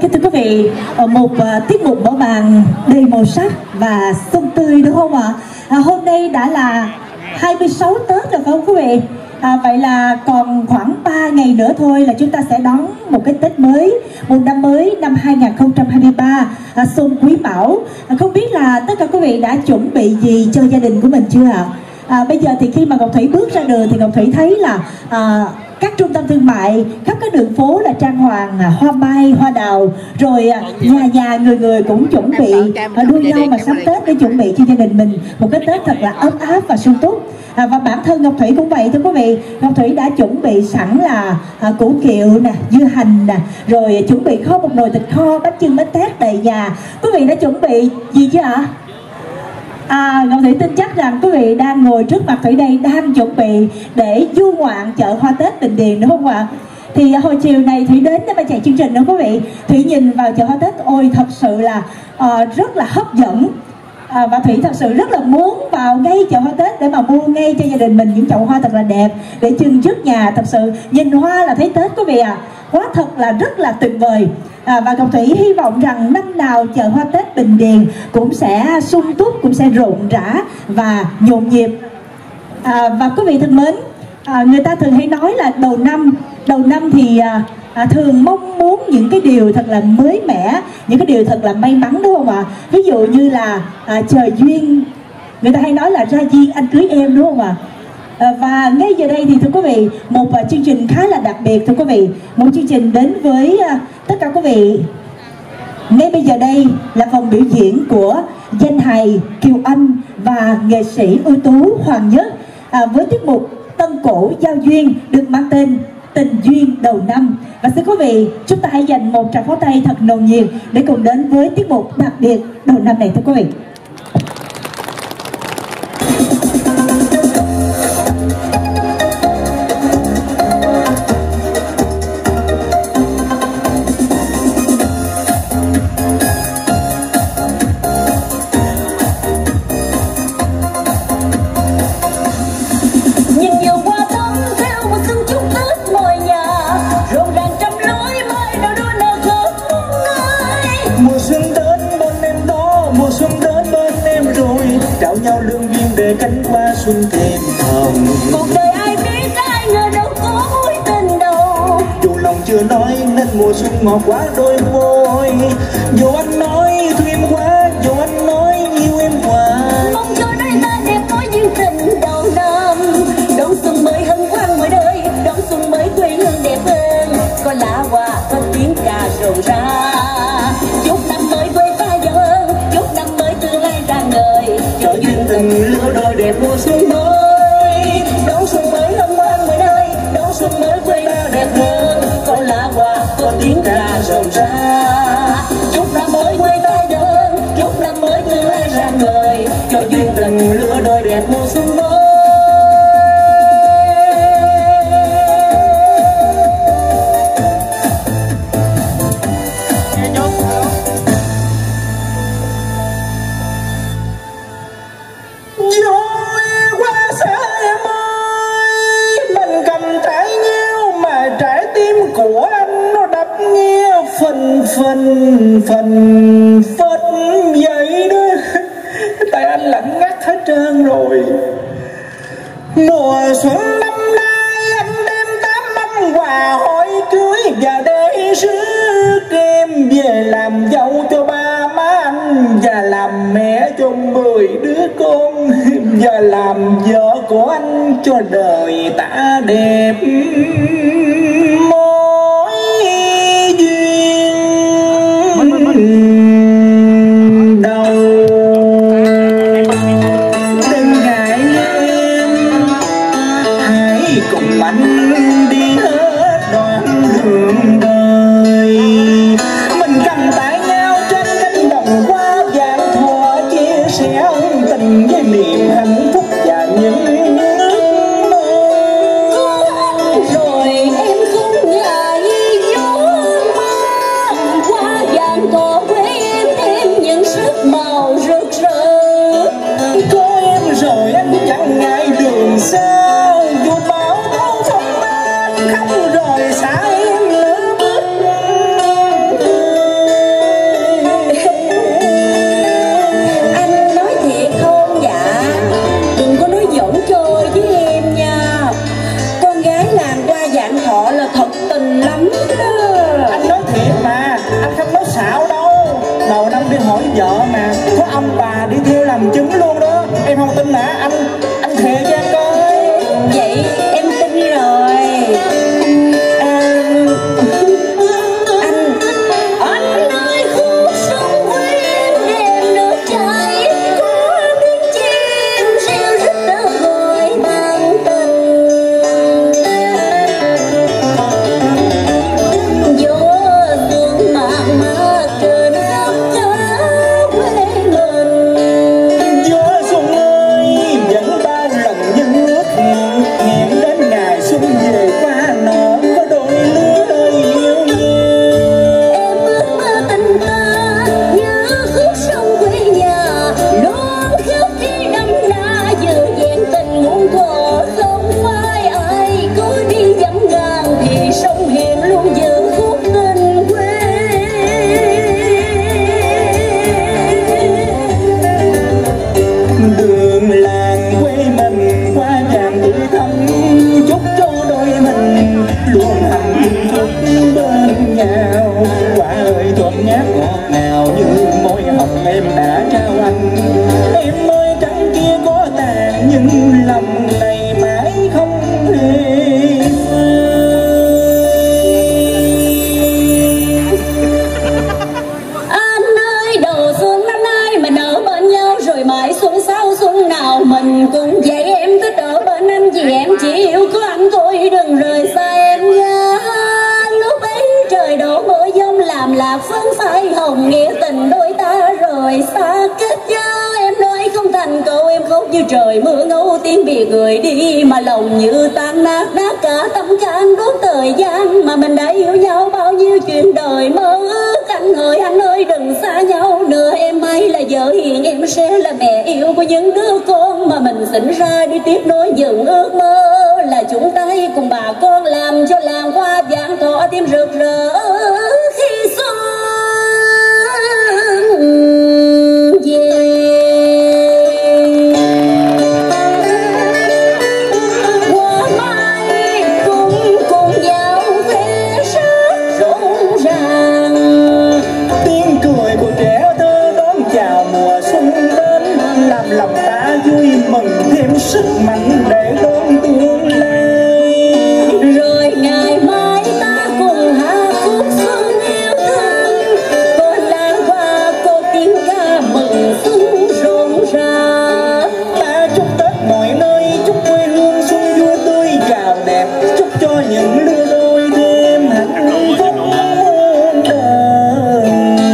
Kính thưa quý vị, một tiết mục mở màn đầy màu sắc và xuân tươi đúng không ạ? Hôm nay đã là 26 Tết rồi phải không quý vị? Vậy là còn khoảng 3 ngày nữa thôi là chúng ta sẽ đón một cái Tết mới, một năm mới năm 2023 xuân Quý Mão. Không biết là tất cả quý vị đã chuẩn bị gì cho gia đình của mình chưa ạ? Bây giờ thì khi mà Ngọc Thủy bước ra đường thì Ngọc Thủy thấy là các trung tâm thương mại, khắp các đường phố là trang hoàng hoa mai, hoa đào, rồi nhà nhà người người cũng chuẩn bị đua nhau mà sắm Tết để chuẩn bị cho gia đình mình một cái Tết thật là ấm áp và sung túc. Và bản thân Ngọc Thủy cũng vậy thưa quý vị. Ngọc Thủy đã chuẩn bị sẵn là củ kiệu nè, dưa hành nè, rồi chuẩn bị kho một nồi thịt kho, bánh chưng bánh tét đầy nhà. Quý vị đã chuẩn bị gì chưa ạ? Ngọc Thủy tin chắc rằng quý vị đang ngồi trước mặt Thủy đây đang chuẩn bị để du ngoạn chợ hoa Tết Bình Điền đúng không ạ? Thì hồi chiều này Thủy đến để mà chạy chương trình đó quý vị. Thủy nhìn vào chợ hoa Tết, ôi thật sự là rất là hấp dẫn. Và Thủy thật sự rất là muốn vào ngay chợ hoa Tết để mà mua ngay cho gia đình mình những chậu hoa thật là đẹp để trưng trước nhà. Thật sự nhìn hoa là thấy Tết quý vị ạ. Quá thật là rất là tuyệt vời. Và Ngọc Thủy hy vọng rằng năm nào chợ hoa Tết Bình Điền cũng sẽ sung túc, cũng sẽ rộn rã và nhộn nhịp. Và quý vị thân mến, người ta thường hay nói là đầu năm thì thường mong muốn những cái điều thật là mới mẻ, những cái điều thật là may mắn đúng không ạ? Ví dụ như là trời duyên, người ta hay nói là ra duyên anh cưới em đúng không ạ? Và ngay giờ đây thì thưa quý vị, một chương trình khá là đặc biệt thưa quý vị. Một chương trình đến với tất cả quý vị. Ngay bây giờ đây là vòng biểu diễn của danh hài Kiều Anh và nghệ sĩ ưu tú Hoàng Nhất với tiết mục Tân Cổ Giao Duyên được mang tên Tình Duyên Đầu Năm. Và xin quý vị, chúng ta hãy dành một tràng pháo tay thật nồng nhiệt để cùng đến với tiết mục đặc biệt đầu năm này thưa quý vị. Nhau lương duyên để cánh hoa xuân thêm hồng. Cuộc đời ai biết ai ngờ đâu có mối tình đâu. Dù lòng chưa nói nên mùa xuân ngọt quá đôi môi. Dù anh nói thương em quá, dù anh nói yêu em hoài. Mong cho đôi ta đẹp mối duyên tình đầu năm. Đón xuân mới hân hoan ngoài đời, đón xuân mới quê hương đẹp hơn. Có lá hoa, có tiếng ca rộn rã. Chúc năm mới quê ta giàu hơn, chúc năm mới tương lai rạng ngời. Cho duyên tình lứa đôi đẹp mùa xuân mới. Đón xuân mới hân hoan ngoài đời, đón xuân mới quê ta đẹp hơn. Có lá hoa, có tiếng ca rộn rã. Chúc năm mới quê ta giàu hơn, chúc năm mới tương lai rạng ngời. Cho duyên tình lứa đôi đẹp mùa xuân mới. Của anh nó đập nghe phần phất vậy đó. Tại anh lạnh ngắt hết trơn rồi. Mùa xuân năm nay anh đem 8 mâm quà hỏi cưới và để rước em về làm dâu cho ba má anh và làm mẹ cho 10 đứa con và làm vợ của anh cho đời ta đẹp. Đừng ngại em, hãy cùng anh đi hết đoạn đường đời. Mình cầm tay nhau trên cánh đồng hoa vàng thuở, chia sẻ ân tình với niềm hạnh phúc và những ước mơ. Rồi em không ngại gió mưa, hoa vàng tỏ quê em thêm những sắc màu rực rỡ. Có em rồi anh chẳng ngại đường xa, dù bão tố phong ba không rời xa em nữa bước. yêu của anh tôi đừng rời xa em nha. Lúc ấy trời đổ mưa giông làm lạc phấn phai hồng, nghĩa tình đôi ta rời xa kết giao. Em nói không thành câu em khóc như trời mưa ngâu tiếng biệt người đi, mà lòng như tan nát cả tâm can đốt thời gian. Mà mình đã yêu nhau bao nhiêu chuyện đời mơ ước, anh ơi đừng xa nhau nữa. Em may là vợ hiền, em sẽ là mẹ yêu của những đứa con mà mình sinh ra đi tiếp nối những ước mơ, là chúng ta cùng bà con làm cho làng hoa vàng thọ thêm rực rỡ khi xuân về. Hoa mai cùng nhau khoe sắc rộn ràng, tiếng cười của trẻ thơ đón chào mùa xuân đến, làm lòng ta vui mừng thêm sức mạnh để đón tương lai. Rồi ngày mai ta cùng hát khúc xuân yêu thương, có làng hoa có tiếng ca mừng xuân rộn ràng. Ta chúc Tết mọi nơi, chúc quê hương xuân vui tươi chào đẹp, chúc cho những lứa đôi thêm hạnh phúc muôn đời.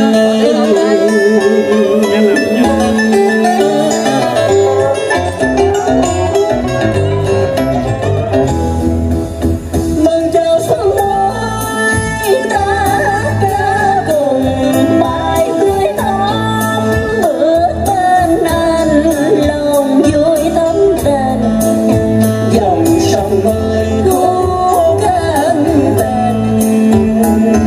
Mừng chào xuân mới ta ca cùng bài tươi thắm, bước bên anh lòng vui thắm tình, dòng sông mới khúc cánh tình.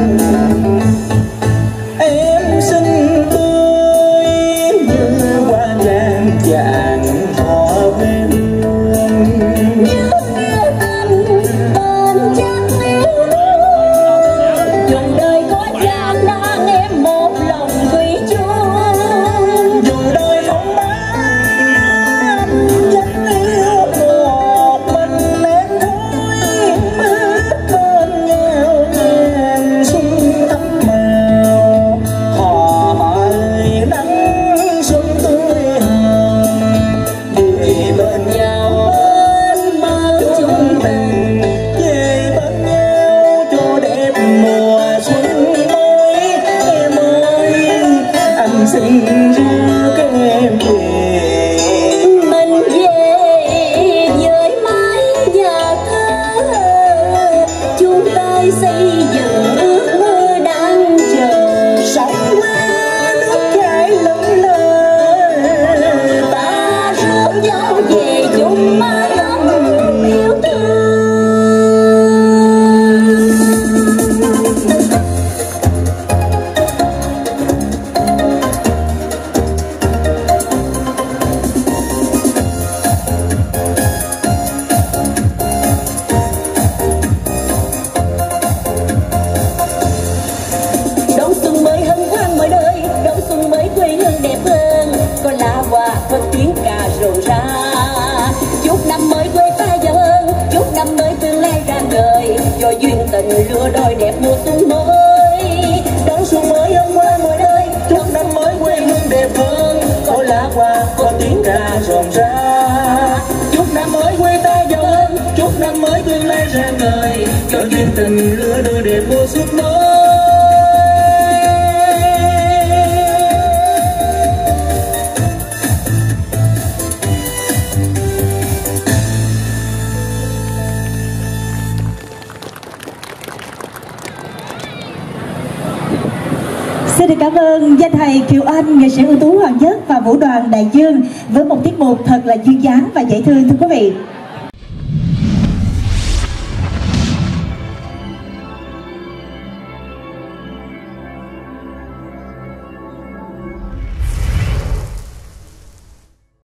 Em xinh tươi như hoa vàng vàng thọ quê hương, Như nghĩa tình bên chân yêu thương, dùng đời có gian nan em một lòng thủy chung. dù đời không bán vẫn yêu một mình em thôi, bước bên nhau ngàn xuân thắm màu. Họ ơi nắng xuân tươi hồng, đi bên nhau Bên mơ chung tình, về bên nhau cho đẹp mùa xuân mới. Em ơi anh xin rước em về, mình về với mái nhà thơ, chung tay xây dựng ước mơ đang chờ. sống qua nước chảy lững lờ. Ta rước nhau về chung mái ấm yêu thương. Đón xuân mới hân hoan mọi nơi, đón xuân mới quê hương đẹp hơn, có lá hoa có tiếng ca rộn rã. Chúc năm mới quê ta giàu hơn, chúc năm mới tương lai rạng ngời, cho duyên tình lứa đôi đẹp mùa xuân mới. Đón xuân mới hân hoan mọi nơi, chúc năm mới quê hương đẹp hơn, có lá hoa có tiếng ca rộn rã. Chúc năm mới quê ta giàu hơn, chúc năm mới tương lai rạng ngời, cho duyên tình lứa đôi đẹp mùa xuân mới. Xin được cảm ơn danh thầy Kiều Anh, nghệ sĩ ưu tú Hoàng Nhất và vũ đoàn Đại Dương với một tiết mục thật là duyên dáng và dễ thương thưa quý vị.